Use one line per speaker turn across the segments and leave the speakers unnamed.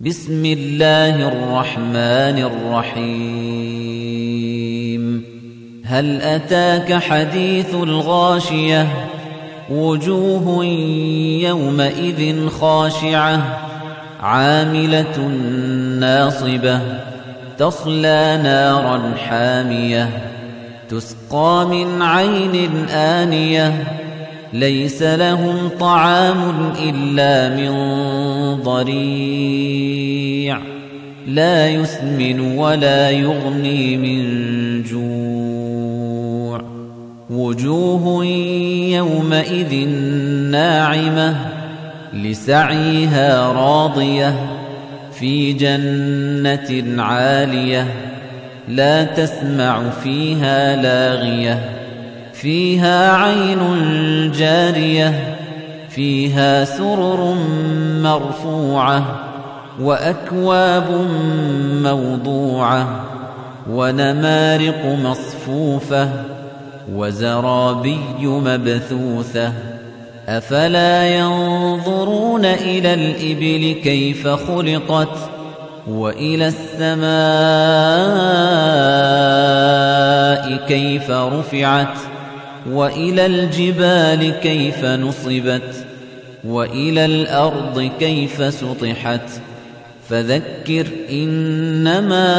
بسم الله الرحمن الرحيم هل أتاك حديث الغاشية وجوه يومئذ خاشعة عاملة ناصبة تصلى نارا حامية تسقى من عين آنية ليس لهم طعام إلا من ضريع لا يسمن ولا يغني من جوع وجوه يومئذ ناعمة لسعيها راضية في جنة عالية لا تسمع فيها لاغية فيها عين جارية فيها سرر مرفوعة وأكواب موضوعة ونمارق مصفوفة وزرابي مبثوثة أفلا ينظرون إلى الإبل كيف خلقت وإلى السماء كيف رفعت وإلى الجبال كيف نصبت وإلى الأرض كيف سطحت فذكر إنما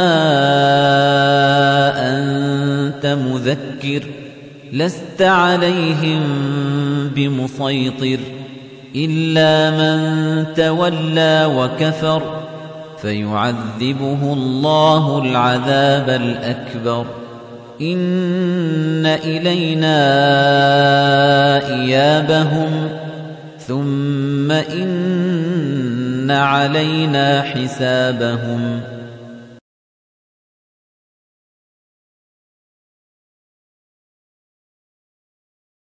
أنت مذكر لست عليهم بمسيطر إلا من تولى وكفر فيعذبه الله العذاب الأكبر إن إلينا إيابهم ثم إن علينا حسابهم